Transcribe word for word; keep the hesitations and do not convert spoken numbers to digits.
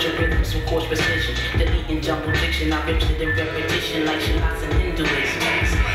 Torture rhythms with coarse precision. Deleting jumbled diction, I ripped it in repetition like Shilas and Hinduism.